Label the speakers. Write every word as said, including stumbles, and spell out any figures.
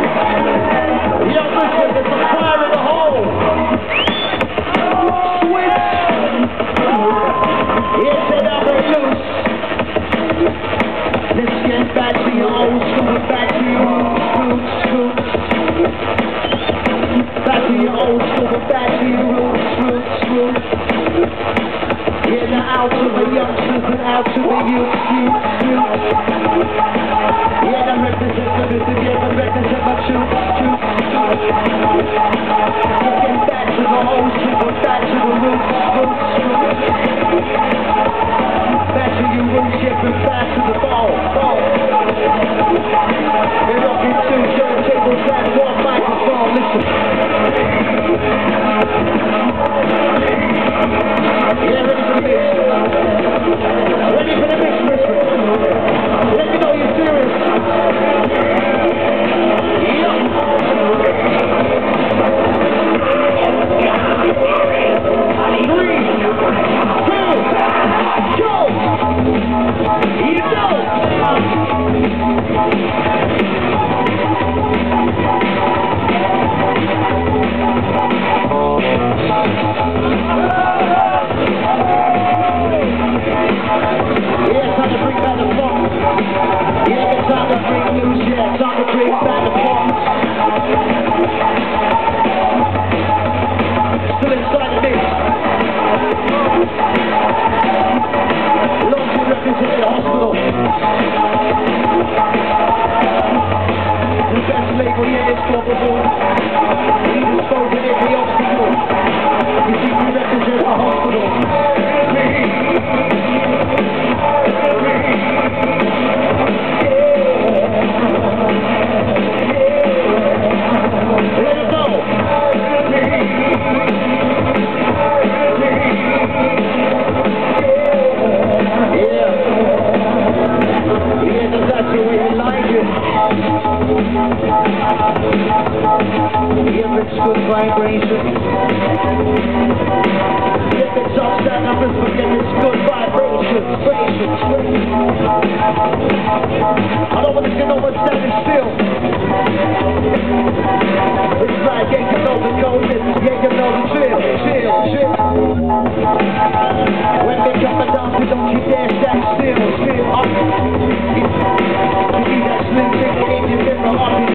Speaker 1: Yo, listen, there's a fire in the hole. Switch. It's another loose. Let's get back to your old school, back to your roots, roots. Back to your old school, back to your roots, roots, roots. Yeah, now out to the youngsters and out to the youth, youth, youth. Yeah, now represent the music, yeah, now represent my truth, truth. Get back to the old school, back to the roots, roots, roots. Back to your roots, yeah, and back to the ball, ball. They're rocking two turntables and one microphone, listen. Yeah, ready for the mix. Ready for the mix, listen. Let me know you're serious. Yeah. Three, two, go. You know. Still inside the mix. Long to represent the hospital. The best label yet is probable. Even spoken every obstacle. You see, we represent the hospital. Let it go. Yeah. Yeah, that's the way you like it. Yeah, it's good vibration. If it's upset numbers, forget it's good vibration. Vibration. I don't want to get over standing still. It's like ain't no the